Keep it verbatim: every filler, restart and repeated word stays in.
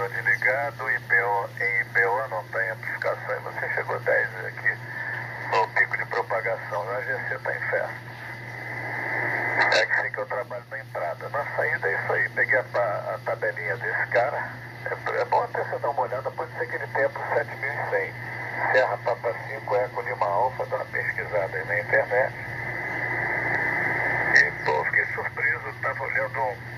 pode ligar do I P O, em I P O não tem amplificação e você chegou dez aqui no pico de propagação, o A G C está em festa. É que sim que eu trabalho na entrada. Na saída é isso aí, peguei a, a tabelinha desse cara. É, é bom até você dar uma olhada, pode ser que ele tenha para sete mil e cem. Serra Papa cinco, Eco Lima Alfa, dá uma pesquisada aí na internet. E pô, fiquei surpreso, estava olhando um